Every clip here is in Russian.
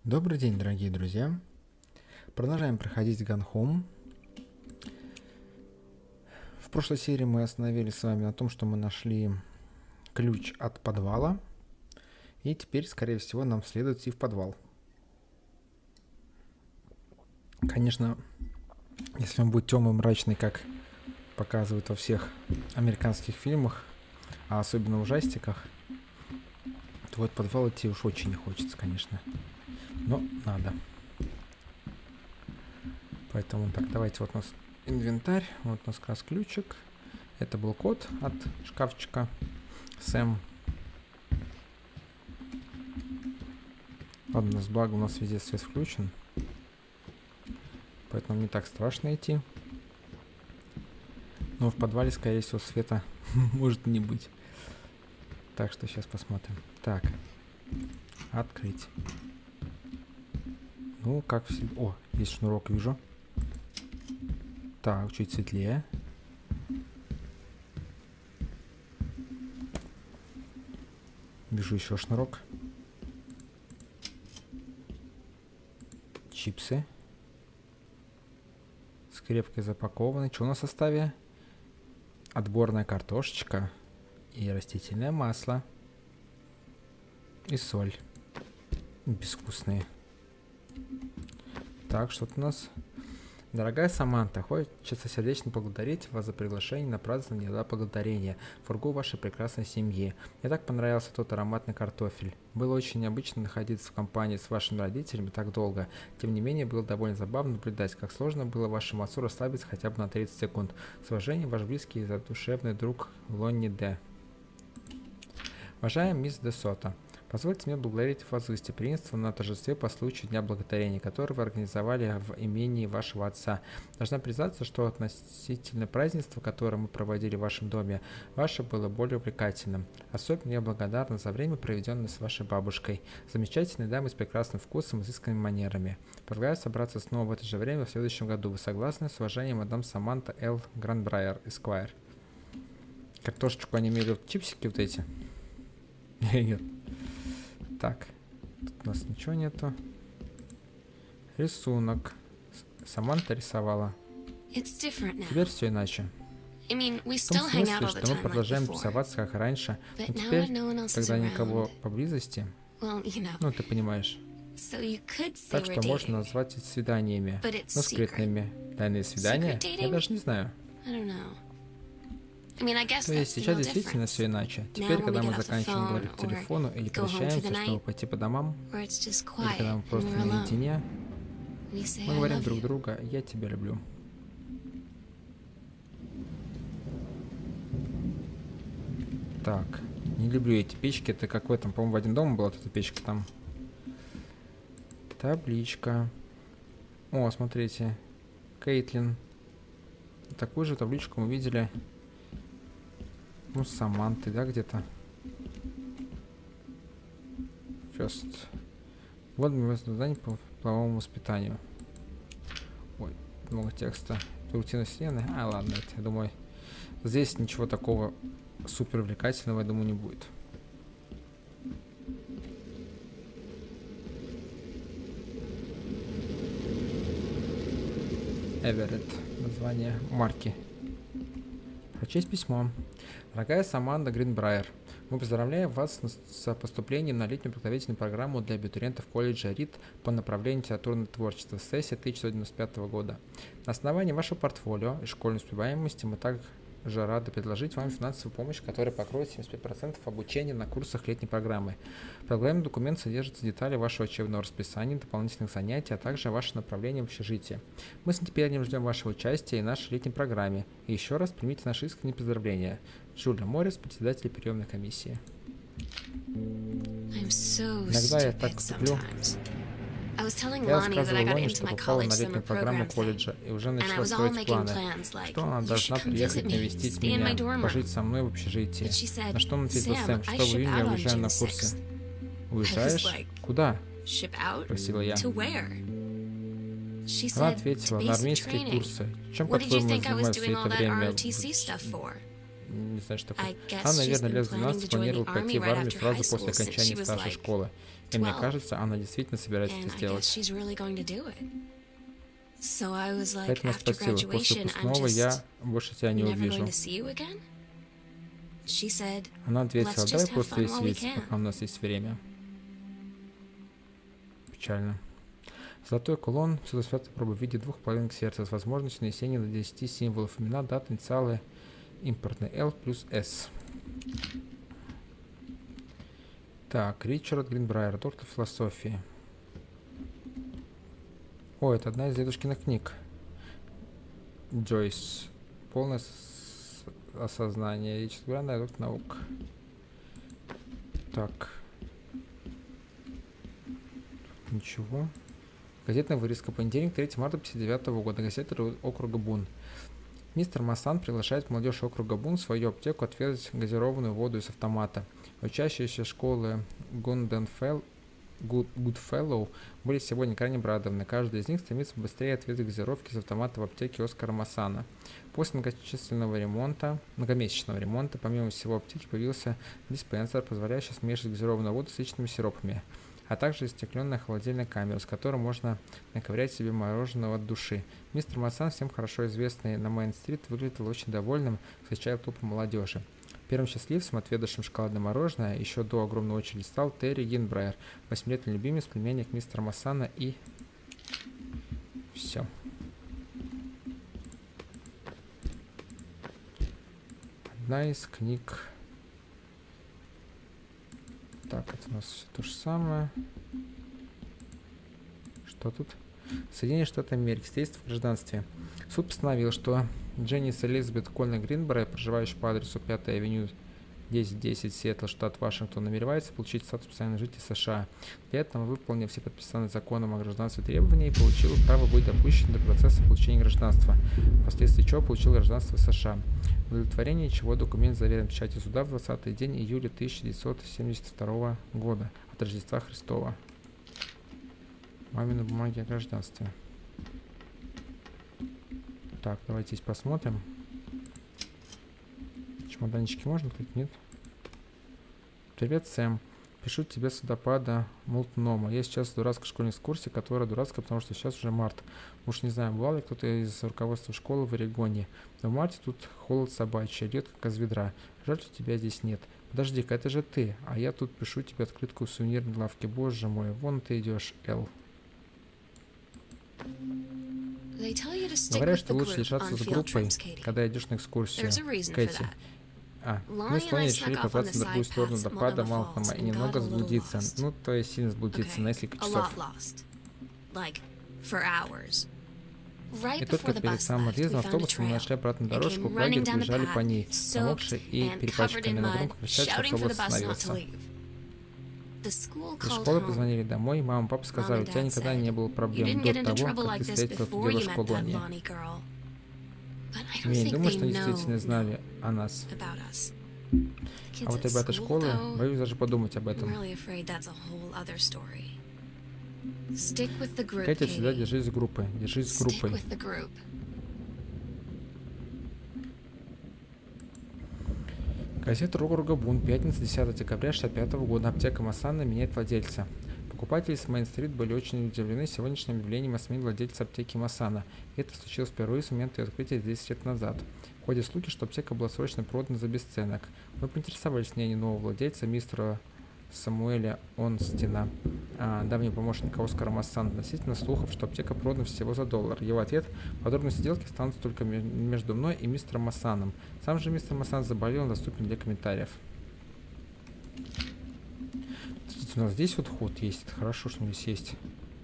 Добрый день, дорогие друзья. Продолжаем проходить Gone Home. В прошлой серии мы остановились с вами на том, что мы нашли ключ от подвала. И теперь, скорее всего, нам следует идти в подвал. Конечно, если он будет темный, мрачный, как показывают во всех американских фильмах, а особенно в ужастиках, то вот в подвал идти уж очень не хочется, конечно. Но надо. Поэтому так, давайте, вот у нас инвентарь, вот у нас как раз ключик. Это был код от шкафчика Сэм. Ладно, благо у нас везде свет включен. Поэтому не так страшно идти. Но в подвале, скорее всего, света может не быть. Так что сейчас посмотрим. Так. Открыть. Ну, как все. О, есть шнурок, вижу. Так, чуть светлее. Вижу еще шнурок. Чипсы. Скрепкой запакованы. Что у нас в составе? Отборная картошечка и растительное масло. И соль. Безвкусные. Так, что-то у нас. Дорогая Саманта, хочется сердечно поблагодарить вас за приглашение на празднование Дня Благодарения в кругу вашей прекрасной семьи. Мне так понравился тот ароматный картофель. Было очень необычно находиться в компании с вашими родителями так долго. Тем не менее, было довольно забавно наблюдать, как сложно было вашему отцу расслабиться хотя бы на 30 секунд. С уважением, ваш близкий и задушевный друг Лонни Д. Уважаемая мисс Де Сото, позвольте мне благодарить вас за гостеприимство на торжестве по случаю Дня Благодарения, который вы организовали в имении вашего отца. Должна признаться, что относительно празднества, которое мы проводили в вашем доме, ваше было более увлекательным. Особенно я благодарна за время, проведенное с вашей бабушкой. Замечательной дамой с прекрасным вкусом и изысканными манерами. Предлагаю собраться снова в это же время в следующем году. Вы согласны? С уважением, мадам Саманта Л. Гранбрайер, Эсквайр. Картошечку они имели вот чипсики вот эти? Нет. Так, тут у нас ничего нету. Рисунок. Саманта рисовала. Теперь все иначе. В том смысле, что мы продолжаем тусоваться как раньше, но теперь, когда никого поблизости, ну ты понимаешь. Так что можно назвать это свиданиями, но скрытными. Тайные свидания? Я даже не знаю. То есть сейчас действительно все иначе. Теперь, когда мы заканчиваем говорить по телефону или прощаемся, чтобы пойти по домам, или когда мы просто наедине, мы говорим друг другу: «Я тебя люблю». Так, не люблю эти печки. Это как в этом, по-моему, в «Один дома» была эта печка там. Табличка. О, смотрите. Кейтлин. Такую же табличку мы видели. Ну, с Самантой, да, где-то? First. Вот задание по половому воспитанию. Ой, много текста. Рутина вселенной. А, ладно, это, я думаю, здесь ничего такого супер увлекательного, я думаю, не будет. Эверетт. Название марки. Прочесть письмо. Дорогая Саманта Гринбрайер, мы поздравляем вас с поступлением на летнюю подготовительную программу для абитуриентов колледжа РИТ по направлению литературное творчество с сессии 1995 года. На основании вашего портфолио и школьной успеваемости мы также рады предложить вам финансовую помощь, которая покроет 75% обучения на курсах летней программы. В программе документ содержатся детали вашего учебного расписания, дополнительных занятий, а также ваше направление в общежитие. Мы с нетерпением ждем вашего участия в нашей летней программе. И еще раз примите наши искренние поздравления. Джулия Моррис, председатель приемной комиссии. Иногда я так туплю. Я рассказывала Лоне, что попала на летнюю программу колледжа и уже начала строить планы, что она должна приехать навестить меня, пожить со мной в общежитии. На что он ответил: Сэм, что в июне я уезжаю на курсы. Уезжаешь? Куда? Спросила я. Она ответила: на армейские курсы. Чем, по-твоему, занимаюсь все это время Не знаю, что такое. I guess Она, she's наверное, been лет в planning 12 to join the планировала army пойти в right армию after high сразу после school since she окончания was старшей like школы. И мне 12. кажется, она действительно собирается это And I guess сделать. she's really going to do it. So I was like, Поэтому after спросила, после graduation, I'm выпускного я just больше тебя не never going увижу. to see you again? She said, Она ответила, let's давай just have просто fun while we веселиться, can. пока у нас есть время. Печально. Золотой кулон, сюда святая проба в виде двух половинок сердца с возможностью нанесения до 10 символов, имена, даты, инициалы, импортный L плюс S. Так, Ричард Гринбрайер, доктор философии. О, это одна из дедушкиных книг. Джойс. Полное осознание. Ричард Гринбрайер, доктор наук. Так. Ничего. Газетная вырезка. Понедельник, 3 марта 1959 года. Газета округа Бун. Мистер Массан приглашает молодежь округа Бун в свою аптеку отведать газированную воду из автомата. Учащиеся школы Гудфеллоу были сегодня крайне обрадованы. Каждый из них стремится быстрее отведать газировки из автомата в аптеке Оскара Массана. После многомесячного ремонта, помимо всего аптеки появился диспенсер, позволяющий смешивать газированную воду с личными сиропами, а также застекленная холодильная камера, с которой можно наковырять себе мороженого от души. Мистер Массан, всем хорошо известный на Мейн-стрит, выглядел очень довольным, встречая толпу молодежи. Первым счастливцем, отведавшим шоколадное мороженое, еще до огромной очереди стал Терри Гринбрайер, 8-летний любимец, племянник мистера Массана, и... все. Одна из книг... Так, это у нас все то же самое. Что тут? Соединенные Штаты Америки. Свидетельство в гражданстве. Суд постановил, что Дженнис Элизабет Кольна Гринбрайер, проживающая по адресу 5-я авеню 1010 Сиэтл, штат Вашингтон, намеревается получить статус постоянного жителя США. При этом, выполнив все подписанные законом о гражданстве требования, и получила право быть допущена до процесса получения гражданства, впоследствии чего получил гражданство США. В удовлетворении чего документ заверен печатью суда в 20-й день июля 1972 года от Рождества Христова. Мамины бумаги о гражданстве. Так, давайте здесь посмотрим. Чемоданчики можно открыть? Нет. Привет, Сэм. Пишу тебе с водопада Мултнома. Я сейчас в дурацкой школьной экскурсии, которая дурацкая, потому что сейчас уже март. Уж не знаю, бывал ли кто-то из руководства школы в Орегоне. Но в марте тут холод собачий, льет как из ведра. Жаль, что тебя здесь нет. Подожди-ка, это же ты. А я тут пишу тебе открытку в сувенирной лавке. Боже мой, вон ты идешь, Эл. Говорят, что лучше держаться с группой, когда идешь на экскурсию. Кэти. Мы с Лони решили попасться на другую сторону водопада Малкома и немного заблудиться. Ну, то есть сильно заблудиться на несколько часов. И только перед самым отъездом автобуса мы нашли обратную дорожку, в лагерь побежали по ней, помокшие и перепачканные, но громко кричали, что автобус остановился. Из школы позвонили домой, мама и папа сказали, у тебя никогда не было проблем до того, как ты встретила эту девушку Лони. Но я не думаю, что они действительно знали о нас. А вот ребята школы, боюсь даже подумать об этом. Кэти, всегда держись с группой. Держись с группой. Газета округа Бун, пятница, 10 декабря 1965 года. Аптека Массана меняет владельца. Покупатели с Мейн-стрит были очень удивлены сегодняшним объявлением о смене владельца аптеки Массана. Это случилось впервые с момента ее открытия 10 лет назад. Ходят слухи, что аптека была срочно продана за бесценок. Мы поинтересовались мнением нового владельца, мистера Самуэля Онстина, давнего помощника Оскара Массана, относительно слухов, что аптека продана всего за $1. Его ответ: подробности сделки останутся только между мной и мистером Массаном. Сам же мистер Массан заболел, он доступен для комментариев. У нас здесь вот ход есть. Это хорошо, что здесь есть.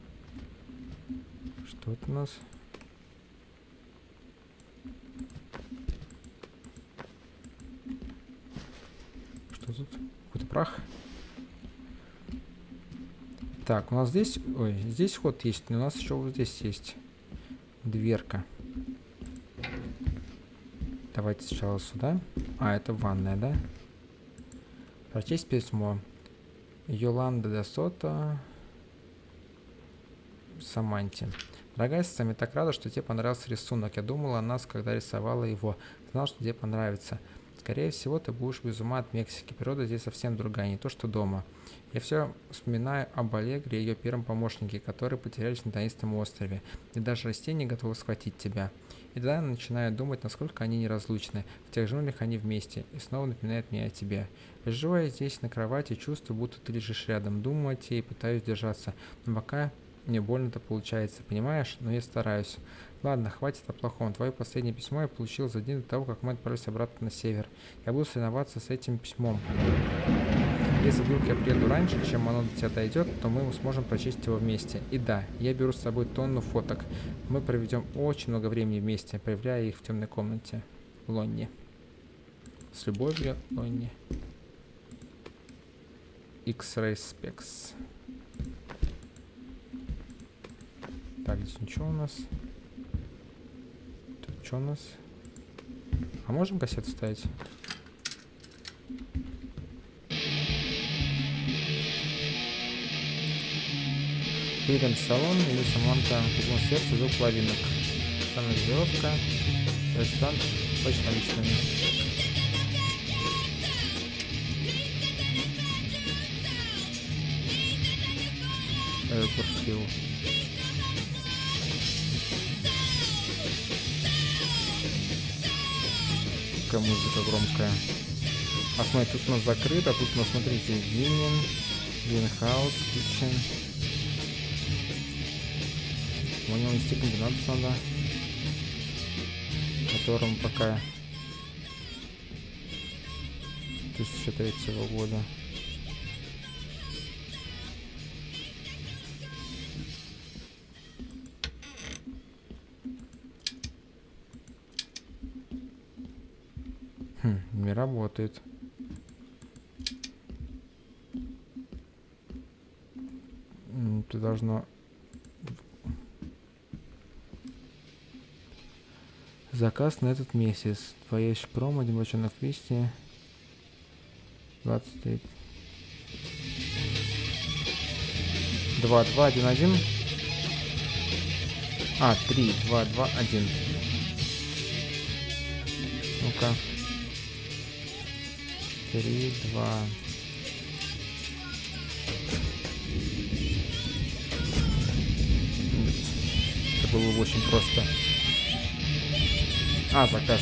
Что это у нас? Что тут? Какой-то прах? Так, у нас здесь... Ой, здесь ход есть, но у нас еще вот здесь есть дверка. Давайте сначала сюда. Это ванная, да? Прочесть письмо. Йоланда де Сото Саманте. Дорогая Сэм, я так рада, что тебе понравился рисунок. Я думала о нас, когда рисовала его. Знал, что тебе понравится. Скорее всего, ты будешь без ума от Мексики. Природа здесь совсем другая, не то что дома. Я все вспоминаю об Аллегре и ее первом помощнике, которые потерялись на таинственном острове. И даже растения готовы схватить тебя. И тогда я начинаю думать, насколько они неразлучны. В тех джунглях они вместе. И снова напоминает мне о тебе. Лежу я здесь на кровати, чувствую, будто ты лежишь рядом. Думаю о тебе и пытаюсь держаться. Но пока мне больно-то получается, понимаешь? Но я стараюсь. Ладно, хватит о плохом. Твое последнее письмо я получил за день до того, как мы отправились обратно на север. Я буду соревноваться с этим письмом. Если вдруг я приеду раньше, чем оно до тебя дойдет, то мы сможем прочесть его вместе. И да, я беру с собой тонну фоток. Мы проведем очень много времени вместе, проявляя их в темной комнате. Лонни. С любовью, Лонни. X-Ray Specs. Так, здесь ничего у нас. Тут что у нас? А можем кассету ставить? Перед салон или Саманта в сердце звук половинок. Самоизолировка. Ресторан с точно личными. Airport Hill. Какая музыка громкая. А смотри, тут у нас закрыто, тут у нас, смотрите, Винхаус, Kitchen. У него нести комбинацию надо, которому пока 2003 года. Не работает. Ты должно... Заказ на этот месяц. Твоя промо, один бочонок виски. 23. 2, 2, 1, 1. А, 3, 2, 2, 1. Ну-ка. 3, 2. Это было очень просто. А, заказ.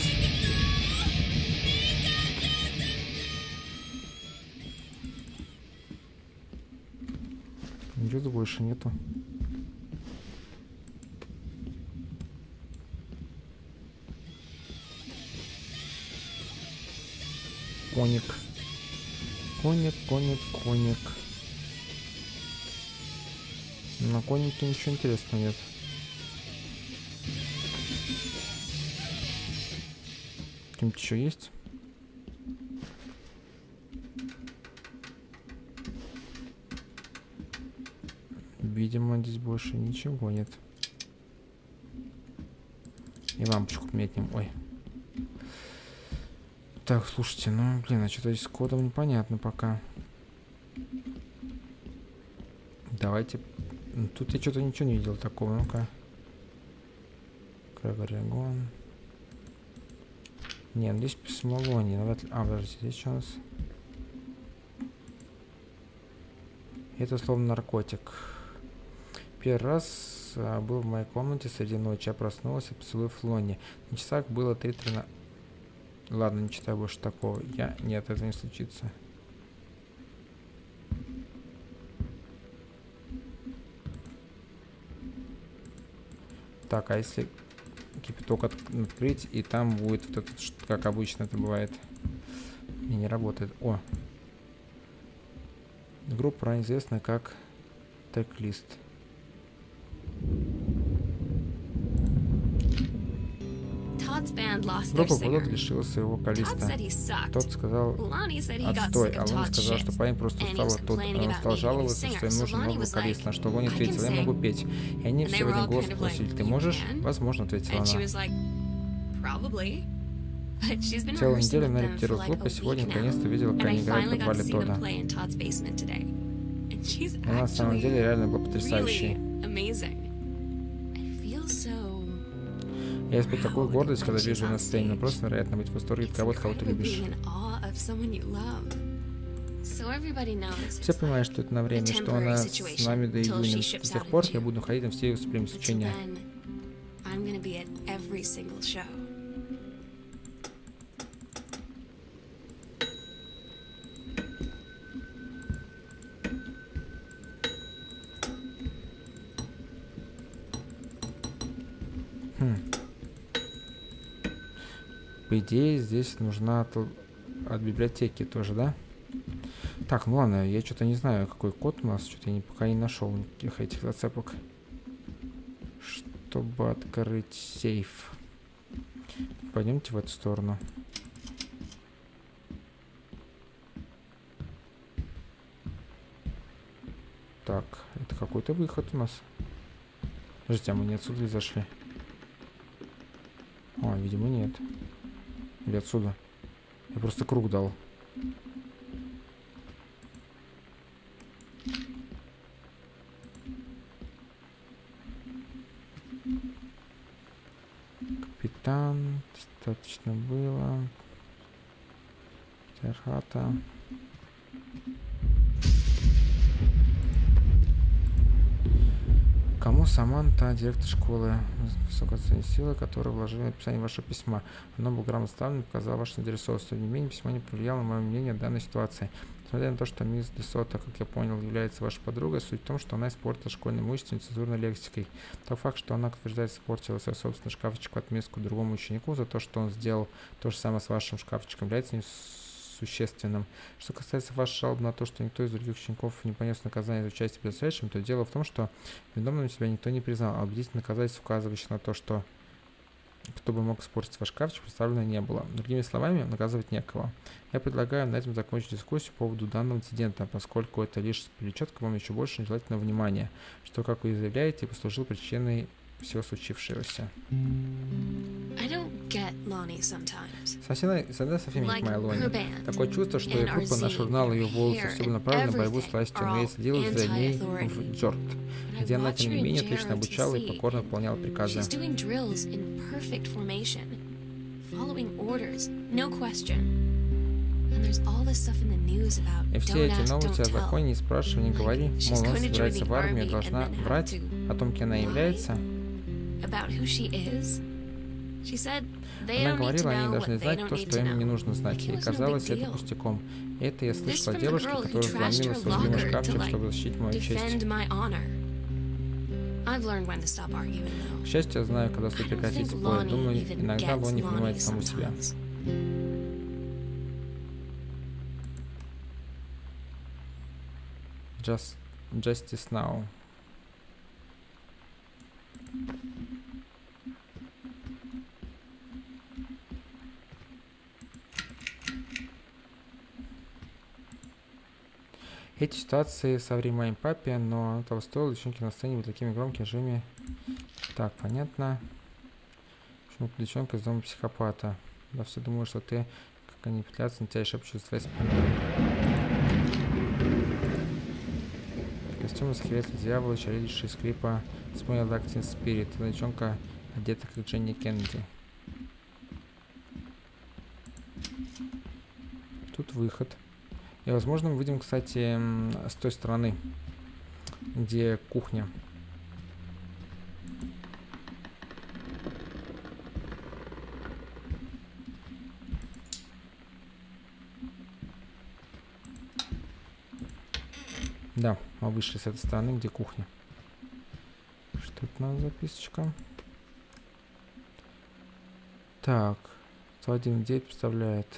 Ничего больше нету. Коник. Коник, коник, коник. На конике ничего интересного нет. Каким-то еще есть? Видимо, здесь больше ничего нет. И лампочку поменять. Ой. Так, слушайте, ну, блин, а что-то здесь с кодом непонятно пока. Давайте. Тут я что-то ничего не видел такого. Ну-ка. Крагорегон. Не, ну здесь письмо Лонни. А, подождите, здесь что у нас? Это словно наркотик. Первый раз был в моей комнате среди ночи. Я проснулась и поцелуев Лонни. На часах было 3:13. Ладно, не читаю больше такого. Нет, это не случится. Так, а если кипяток открыть, и там будет вот этот, как обычно это бывает. Не работает. О! Группа ранее известная как трек-лист. Группа Блуд лишила своего вокалиста. Тот сказал отстой, а Лонни сказал, что парень просто устал оттуда. Он стал жаловаться, что им нужен новый вокалист, на что Лонни ответил: я могу петь. И они все в один голос спросили: ты можешь? Возможно, ответила она. Целую неделю она репетировала в группе, сегодня наконец-то видела, как они играют в подвале Тодда. Она на самом деле реально была потрясающей. Я испытываю такую What would гордость, когда when she's вижу on на сцене. Ну, stage? просто невероятно быть в восторге от It's кого-то, кого ты incredible любишь. being in awe of someone you love. So everybody knows Все it's понимают, like что это на a время, что temporary она с нами situation до until she июня. ships С тех out пор in я June. буду ходить на все Until выступления. then, I'm gonna be at every single show. По идее, здесь нужна от библиотеки тоже, да? Так, ну ладно, я что-то не знаю, какой код у нас, что-то я пока не нашел никаких этих зацепок, чтобы открыть сейф. Пойдемте в эту сторону. Так, это какой-то выход у нас. Подождите, а мы не отсюда ли зашли? А, видимо, нет. Или отсюда. Я просто круг дал. Капитан. Достаточно было. Терхата. Кому Саманта, директор школы, высокоценные силы, которые вложили в написание вашего письма. Оно было грамотно составлено, показало вашу заинтересованность. Тем не менее, письмо не повлияло на мое мнение о данной ситуации. Несмотря на то, что мисс Десота, как я понял, является вашей подругой, суть в том, что она испортила школьное имущество нецензурной лексикой. Тот факт, что она, как утверждается, испортила свой собственный шкафчик в отместку другому ученику за то, что он сделал то же самое с вашим шкафчиком, является существенным. Что касается вашей жалобы на то, что никто из других учеников не понес наказание за участие в происшедшем, то дело в том, что виновным себя никто не признал, а убедительных доказательств, указывающих на то, что кто бы мог испортить ваш шкафчик, представлено не было. Другими словами, наказывать некого. Я предлагаю на этом закончить дискуссию по поводу данного инцидента, поскольку это лишь привлечет к вам еще больше нежелательного внимания, что, как вы заявляете, послужило причиной всего случившегося. Совсем не понимаю Лони. Такое чувство, что ее группа нашурнала ее волосы, особенно направленную на борьбу с властью, но я следил за ней в Джорд, где она, тем не менее, отлично обучала и покорно выполняла приказы. И все эти новости о законе «не спрашивай, не говори», мол, она собирается в армию, должна врать о том, кем она является. Она говорила, они должны знать то, что им не нужно знать, и казалось это пустяком. И это я слышала от девушки, которая вломила в свой любимый шкафчик, чтобы защитить мою честь. К счастью, я знаю, когда стоит прекратить спор. Думаю, иногда Лони понимает саму себя. Justice Now. Эти ситуации соври моим папе, но оно того стоило, девчонки на сцене были такими громкими, живыми. Так, понятно. Почему девчонка из дома психопата? Да все думаю, что ты, как они петлятся, на тебя и шепчут с твоей спины. Костюм из скелета дьявола, чародейший из клипа Smell Like Teen Spirit. Эта девчонка одета как Дженни Кеннеди. Тут выход. И, возможно, мы выйдем, кстати, с той стороны, где кухня. Да, мы вышли с этой стороны, где кухня. Что это у нас записочка? Так, 119 представляет...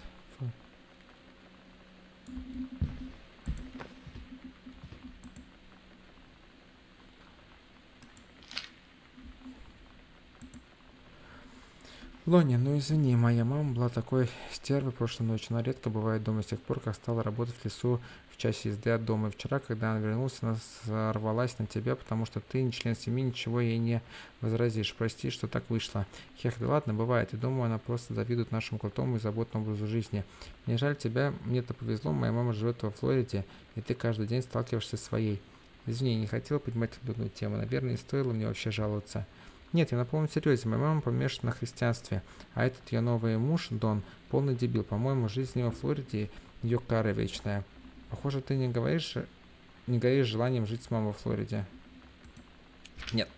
Лони, ну извини, моя мама была такой стервой прошлой ночью. Она редко бывает дома с тех пор, как стала работать в лесу в часе езды от дома. И вчера, когда она вернулась, она сорвалась на тебя, потому что ты, не член семьи, ничего ей не возразишь. Прости, что так вышло. Хех, да ладно, бывает. И думаю, она просто завидует нашему крутому и заботному образу жизни. Мне жаль тебя, мне-то повезло, моя мама живет во Флориде, и ты каждый день сталкиваешься со своей. Извини, не хотела поднимать эту тему. Наверное, не стоило мне вообще жаловаться. Нет, я на полном серьезе. Моя мама помешана на христианстве, а этот ее новый муж, Дон, полный дебил. По-моему, жизнь во Флориде ее кара вечная. Похоже, ты не горишь желанием жить с мамой во Флориде. Нет.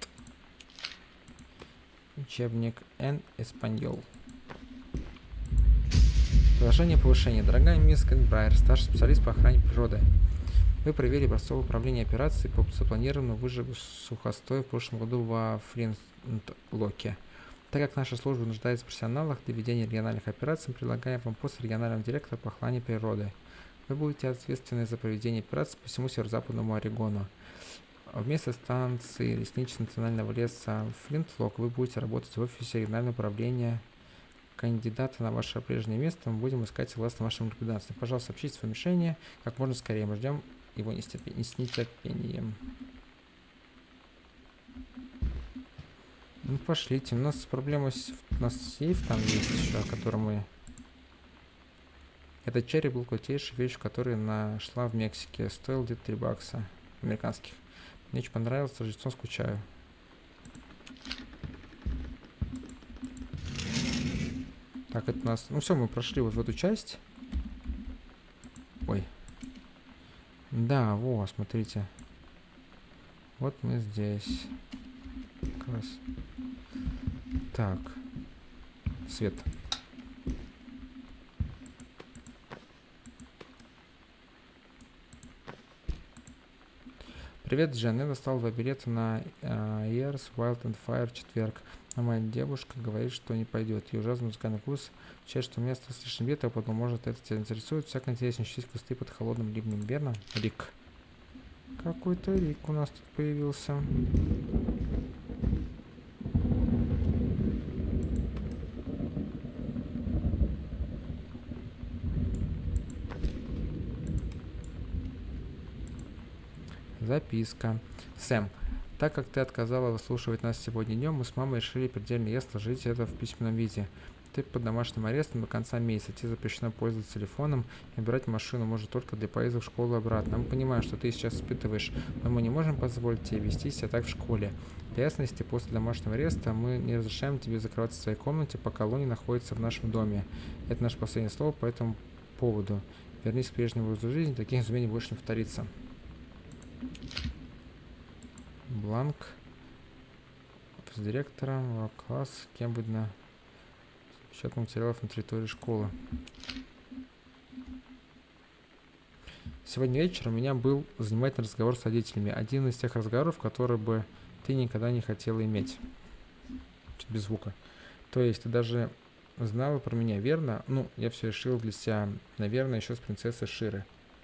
Учебник Н. Эспаньол. Предложение повышения. Дорогая мисс Гринбрайер, старший специалист по охране природы. Вы провели образцовое управление операцией по запланированному выжигу сухостоя в прошлом году во Флинтлоке. Так как наша служба нуждается в профессионалах для ведения региональных операций, мы предлагаем вам пост регионального директора по охране природы. Вы будете ответственны за проведение операций по всему северо-западному Орегону. Вместо станции лесничего национального леса Флинтлок вы будете работать в офисе регионального управления. Кандидата на ваше прежнее место мы будем искать согласно вашим рекомендациям. Пожалуйста, сообщите свое решение как можно скорее. Мы ждем его с нетерпением. Ну, пошлите. У нас проблема у нас сейф там есть еще, о котором мы... Этот черри был крутейшей вещью, которую нашла в Мексике. Стоил где-то 3 бакса американских. Мне очень понравилось, с Рождеством скучаю. Так, это у нас... Ну все, мы прошли вот в эту часть. Ой. Да, во, смотрите. Вот мы здесь. Как раз. Так. Свет. Привет, Джен. Я достал 2 билета на Years Wild and Fire в четверг. А моя девушка говорит, что не пойдет. И ужасный музыкальный вкус. Считает, что у меня осталось лишний билет, а потом, может, это тебя интересует. Всяко интереснее чистить кусты под холодным ливнем, верно? Рик. Какой-то Рик у нас тут появился. Записка. Сэм, так как ты отказала выслушивать нас сегодня днем, мы с мамой решили предельно ясно сложить это в письменном виде. Ты под домашним арестом до конца месяца. Тебе запрещено пользоваться телефоном и брать машину может только для поездок в школу и обратно. Мы понимаем, что ты сейчас испытываешь, но мы не можем позволить тебе вести себя так в школе. Для ясности, после домашнего ареста мы не разрешаем тебе закрываться в своей комнате, пока Лони находится в нашем доме. Это наше последнее слово по этому поводу. Вернись к прежнему образу жизни, таких изменений больше не повторится. Бланк. Офис директора. Класс. Кем быть на счет материалов на территории школы. Сегодня вечером у меня был занимательный разговор с родителями. Один из тех разговоров, которые бы ты никогда не хотела иметь. Чуть без звука. То есть ты даже знала про меня, верно? Ну, я все решил для себя, наверное, еще с принцессой Ширы.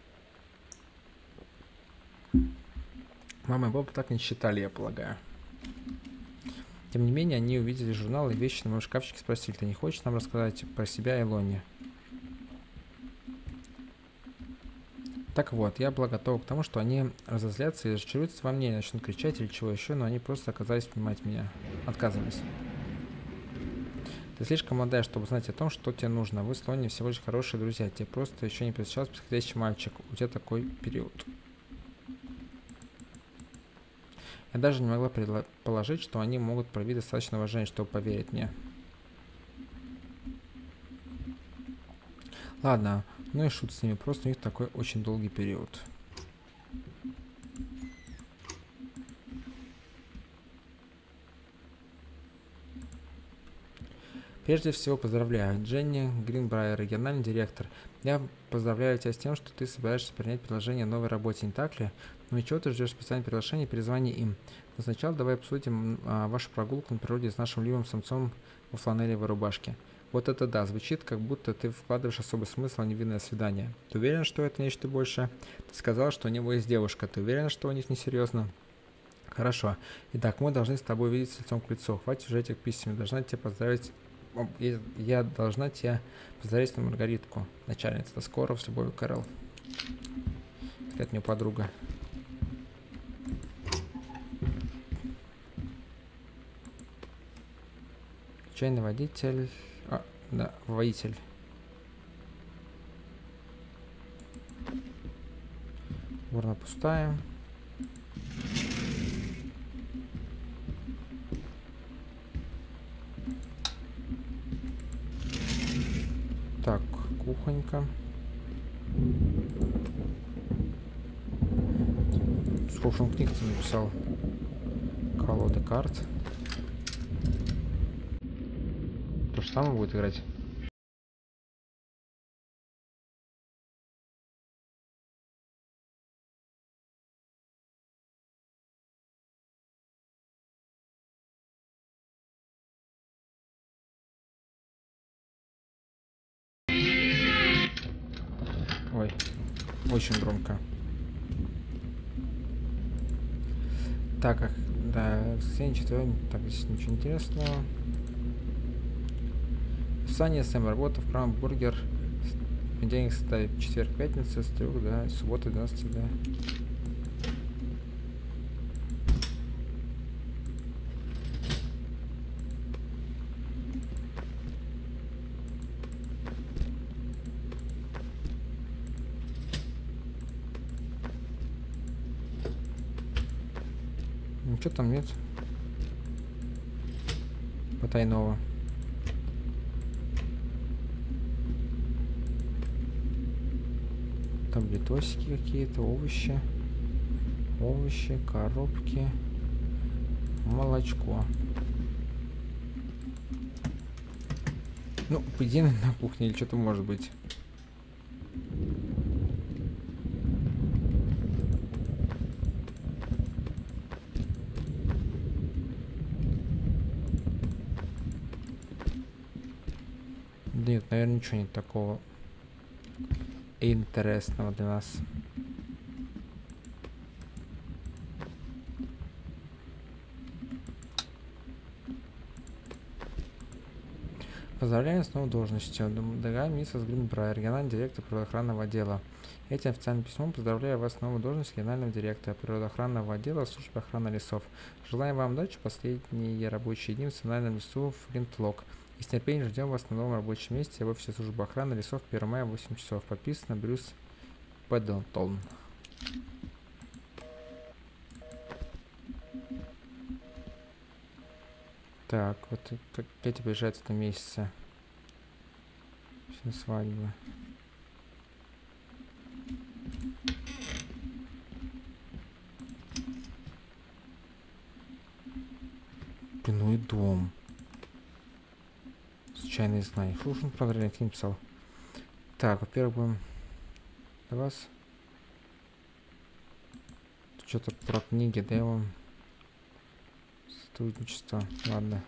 Мама и папа так не считали, я полагаю. Тем не менее, они увидели журнал и вещи на моем шкафчике, спросили, ты не хочешь нам рассказать про себя и Лони? Так вот, я была готова к тому, что они разозлятся и разочаруются во мне, начнут кричать или чего еще, но они просто оказались понимать меня. Отказывались. Ты слишком молодая, чтобы знать о том, что тебе нужно. Вы с Лони всего лишь хорошие друзья. Тебе просто еще не встречался подходящий мальчик. У тебя такой период. Я даже не могла предположить, что они могут проявить достаточно уважения, чтобы поверить мне. Ладно, ну и шут с ними, просто у них такой очень долгий период. Прежде всего поздравляю, Дженни Гринбрайер, региональный директор. Я поздравляю тебя с тем, что ты собираешься принять предложение о новой работе, не так ли? Ну и чего ты ждешь специальное приглашение, перезвони им. Но сначала давай обсудим вашу прогулку на природе с нашим любимым самцом во фланелевой рубашке. Вот это да, звучит, как будто ты вкладываешь особый смысл в невинное свидание. Ты уверен, что это нечто большее? Ты сказал, что у него есть девушка. Ты уверен, что у них несерьезно? Хорошо. Итак, мы должны с тобой видеться лицом к лицу. Хватит уже этих писем. Я должна тебя поздравить на Маргаритку, начальница. До скорого, с любовью, Кэрол. Это мне подруга. Чайный водитель. Да, водитель. Урна пустая. кухонька. Сколько он книг написал? Колода карт. То же самое будет играть. Ой, очень громко. Так, как, да, воскресенье, четверг, так, здесь ничего интересного. Саня, Сэм, работа в Краун Бургер. Понедельник, четверг, пятница, с 3 до суббота, 12, да. Ничего там нет потайного. Таблетосики какие-то, овощи, коробки, молочко. Ну, по идее, на кухне или что-то может быть. Нет, наверное, ничего нет такого интересного для нас. Поздравляем с новой должностью. Дорогая миссис Гринбрайер, региональный директор природоохранного отдела. Этим официальным письмом поздравляю вас с новой должностью регионального директора природоохранного отдела службы охраны лесов. Желаем вам удачи в последние рабочие дни в национальном лесу Флинтлок. И с нетерпением ждем вас на новом рабочем месте в офисе службы охраны лесов 1 мая в 8 часов. Подписано Брюс Пэддлтон. Так, вот как эти приезжают в месяце. Все свадьбы. Блин, ну и дом. Случайно знаю. Что уж он правильно фильм писал. Так, во-первых, будем для вас. Что-то про книги, да, я вам. Сотрудничество. Ладно.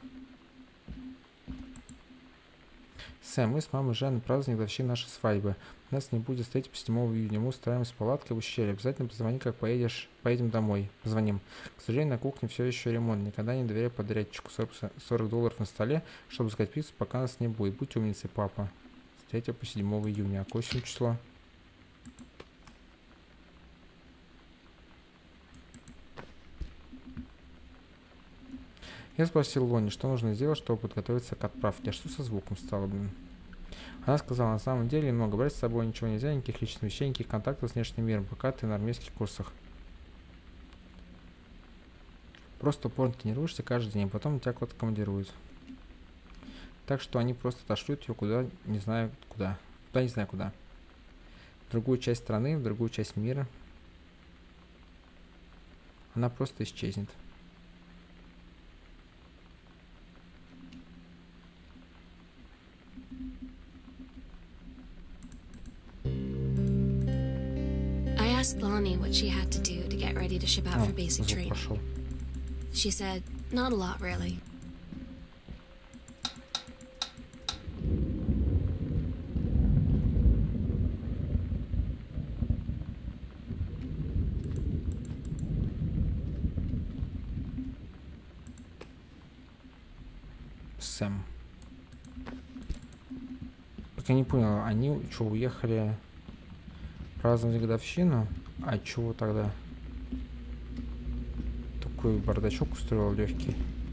Сэм, мы с мамой Жанной празднуем годовщину нашей свадьбы. Нас не будет стоять по 7 июня. Мы устраиваемся в палатке в ущелье. Обязательно позвони, как поедем домой. Позвоним. К сожалению, на кухне все еще ремонт. Никогда не доверяй подрядчику. $40 на столе, чтобы заказать пиццу, пока нас не будет. Будь умницей, папа. С 3 по 7 июня. А какое сегодня число? Я спросил Лони, что нужно сделать, чтобы подготовиться к отправке. А что со звуком стало, блин? Она сказала, на самом деле много брать с собой ничего нельзя, никаких личных вещей, никаких контактов с внешним миром, пока ты на армейских курсах. Просто упорно тренируешься каждый день, потом тебя куда-то командируют. Так что они просто отошлют ее куда, не знаю куда. Куда, не знаю куда. В другую часть страны, в другую часть мира. Она просто исчезнет. I asked Lonnie what she had to do to get ready to ship out for basic training. Пошел. She said, not a lot, really. Сэм. Так я не понял, они что, уехали праздновать годовщину? А чего тогда? Такой бардачок устроил легкий.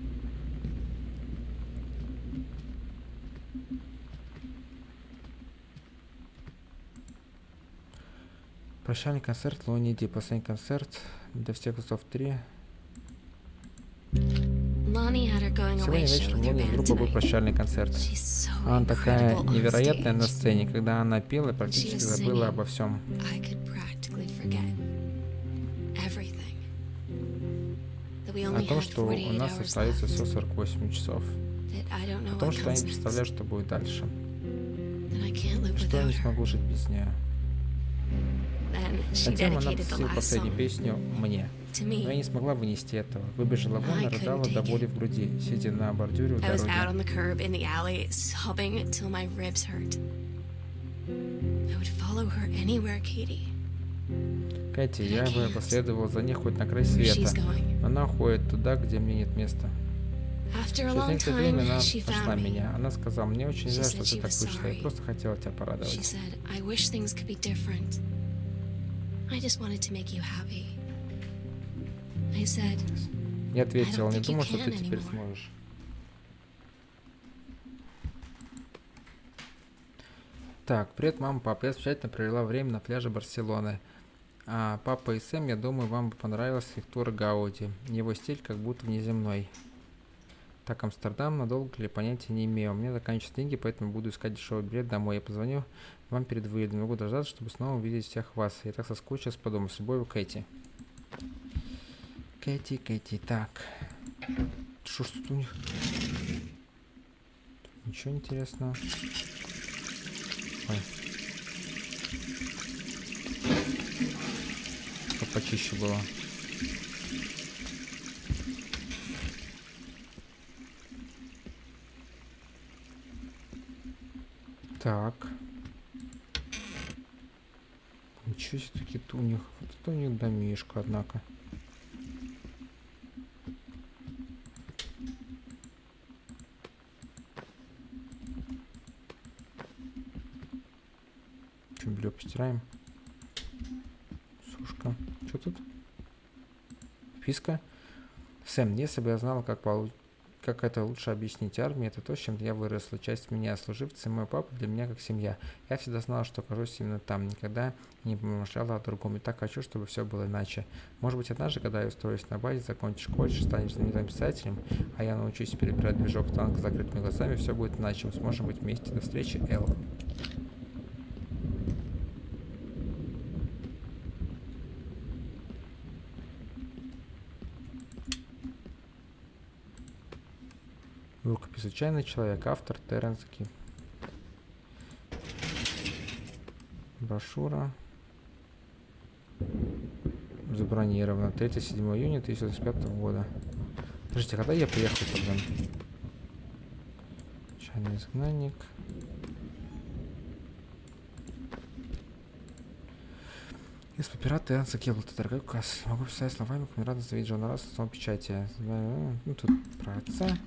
Прощальный концерт Лони Ди. Последний концерт для всех лесов 3. Lonnie had her going away Сегодня show вечером with her Лони band группа был tonight. прощальный концерт. She's so Она такая incredible on невероятная на stage. сцене. Когда она пела, She практически was забыла singing. обо всем. I could practically forget everything. That we О only том, had что у 48 нас hours остается left. всего 48 часов. That I don't know О том, what что я comes не next. представляю, что будет дальше. That I can't live Что я without не her. смогу жить без нее. Then she Затем она dedicated the посвятила last последнюю song песню мне. to Но я me. не смогла вынести этого. Выбежала вон и I couldn't рыдала до take боли it. в груди, сидя на бордюре у I was out on дороги. the curb in the alley, sobbing till my ribs hurt. I would follow her anywhere, Katie. Кэти, я бы последовал за ней хоть на край Where she's света. going. Но она уходит туда, где мне нет места. After a Через long некоторое time, время она she нашла found me. меня. Она сказала, мне очень She жаль, said что ты she так was вышла. Я sorry. просто хотела тебя She порадовать. said, I wish things could be different. I just wanted to make you happy. I said, Я ответила, I don't не think you думаю, что ты can теперь anymore. сможешь. Так, привет, мама, папа. Я замечательно провела время на пляже Барселоны. А папа и Сэм, я думаю, вам бы понравилась их тур Гауди. Его стиль как будто внеземной. Так, Амстердам, надолго ли, понятия не имею. У меня заканчиваются деньги, поэтому буду искать дешевый билет домой. Я позвоню вам перед выездом. Могу дождаться, чтобы снова увидеть всех вас. Я так соскучилась по дому. С любовью, Кэти. Кэти, Кэти, так. Что ж тут у них? Тут ничего интересного. Ой. Чтоб почище было. Так. Ничего себе таки-то у них. Вот это у них домишко, однако. Что, белье постираем? Сушка. Что тут? Вписка. Сэм, если бы я знала, как это лучше объяснить армии, это то, с чем я выросла. Часть меня, служивцы, мой папа для меня как семья. Я всегда знала, что окажусь именно там, никогда не помышляла о другом. И так хочу, чтобы все было иначе. Может быть, однажды, когда я устроюсь на базе, закончишь колледж, станешь знаменитым писателем, а я научусь перебирать движок танка с закрытыми глазами, все будет иначе. Мы сможем быть вместе. До встречи, Эл. Рукопись «Отчаянный человек», автор Терренс Кит. Брошюра. Забронировано. 3-7 июня 1905 года. Подождите, когда я приехал тогда? Отчаянный изгнанник. Из папира Терренса Киблта. Дорогой указ. Могу писать словами, как мне радостно видеть Джона Рассела в самом печати. Ну, тут про отца.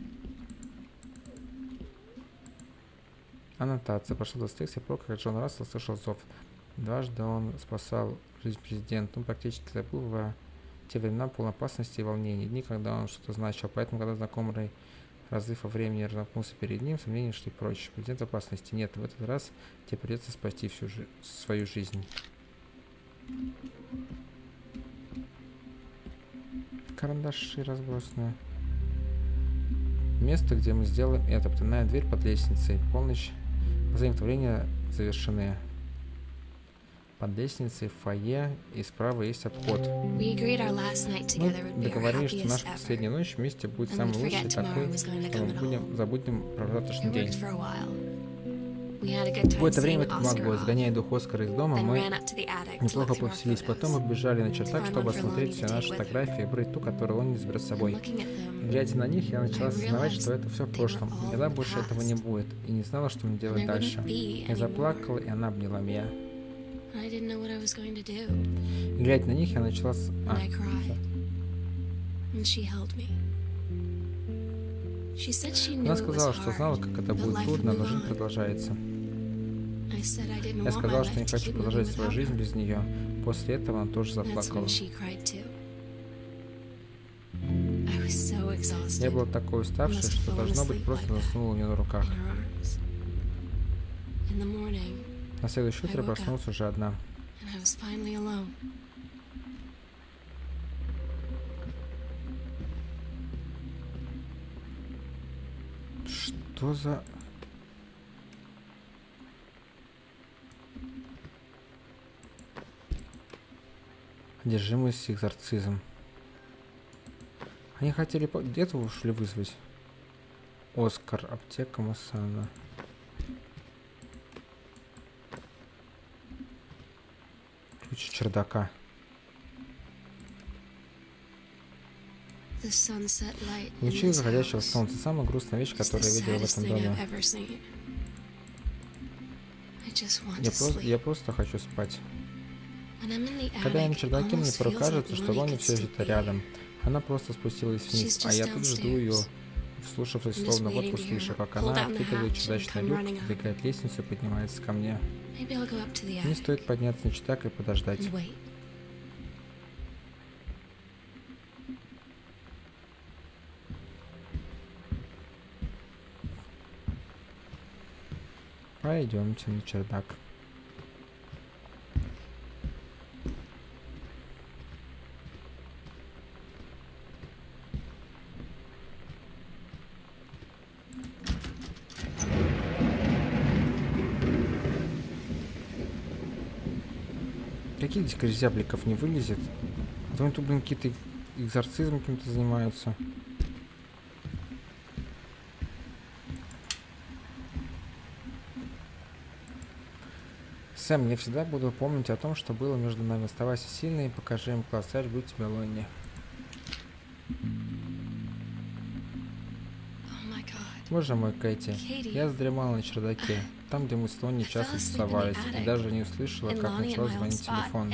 Аннотация. Прошло 20 с пор, как Джон Рассел слышал зов. Дважды он спасал жизнь президента. Он практически забыл в те времена полной опасности и волнений. Дни, когда он что-то значил. Поэтому, когда знакомый разрыв во времени разомкнулся перед ним, сомнения шли прочь. Президент в опасности нет. В этот раз тебе придется спасти всю свою жизнь. Карандаши разбросаны. Место, где мы сделаем это. Потайная дверь под лестницей. Полночь. Взаимотворения завершены. Под лестницей, в фойе, и справа есть обход. Мы договорились, что наша последняя ночь вместе будет самой лучшей, такой, что мы забудем про завтрашний день. Какое-то время это помогло. Изгоняя дух Оскара из дома, мы неплохо повеселились. Потом мы бежали на чердак, чтобы осмотреть все наши фотографии и выбрать ту, которую он не заберет с собой. Глядя на них, я начала осознавать, что это все в прошлом. Никогда больше этого не будет. И не знала, что мне делать дальше. Я заплакала, и она обняла меня. И глядя на них, я начала Она сказала, что знала, как это будет трудно, но жизнь продолжается. Я сказала, что не хочу продолжать свою жизнь без нее. После этого она тоже заплакала. Я была такой уставшей, что, должно быть, просто заснула у нее на руках. На следующее утро проснулась уже одна. Что за... Одержимость, экзорцизм. Они хотели где-то ушли вызвать. Оскар, аптека Масана. Ключ чердака. Лучи заходящего солнца. Самая грустная вещь, которую я видел в этом доме. Я просто хочу спать. Когда я на чердаке, мне порой кажется, что Лони все где-то рядом. Она просто спустилась вниз, а я тут жду ее, вслушавшись, словно вот услышу, как она откидывает чердачный люк, двигает лестницу и поднимается ко мне. Мне стоит подняться на чердак и подождать. Пойдемте на чердак. Каких диких зябликов не вылезет? А то они тут, блин, какие-то экзорцизмом каким-то занимаются. Сэм, я всегда буду помнить о том, что было между нами. Оставайся сильной и покажи им класс. Я люблю тебя, Лонни. Боже мой, Кэти, я задремала на чердаке, там, где мы с Лонни часто тусовались, и даже не услышала, как начал звонить телефон.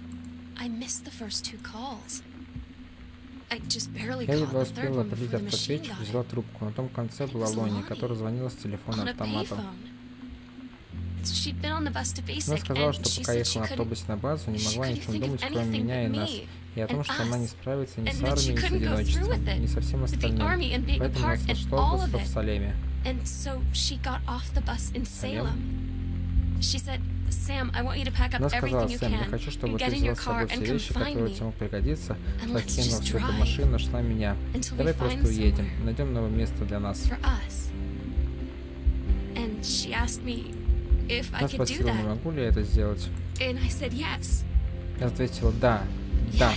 Я едва успела определить автоответчик, взяла трубку. На том конце была Лонни, которая звонила с телефона автомата. Она сказала, что пока ехала на автобусе на базу, не могла ни о чем думать, кроме меня и нас, и о том, что она не справится ни с армией, ни с одиночеством, ни со всем остальным. Поэтому она сошла в бус в Салеме. Она сказала: Сэм, я хочу, чтобы ты взял с собой все вещи, которые тебе могут пригодиться, закинула всю эту машину, нашла меня. Давай просто уедем, найдем новое место для нас. Она спросила, не могу ли я это сделать. Я ответила: да, да.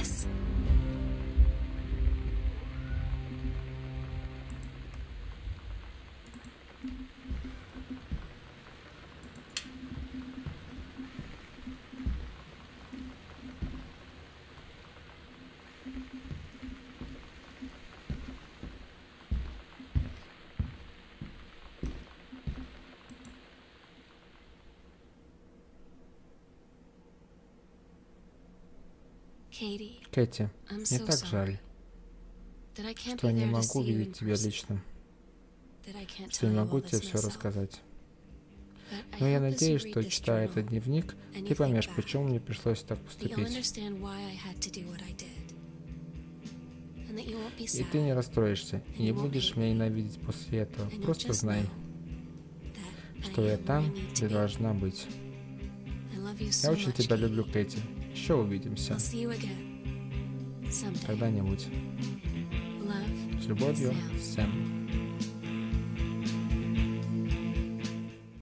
Кэти, мне так жаль, что я не могу видеть тебя лично, что не могу тебе все рассказать. Но я надеюсь, что, читая этот дневник, ты поймешь, почему мне пришлось так поступить. И ты не расстроишься, и не будешь меня ненавидеть после этого. Просто знай, что я там, где должна быть. Я очень тебя люблю, Кэти. Еще увидимся. Когда-нибудь. С любовью, Сэм.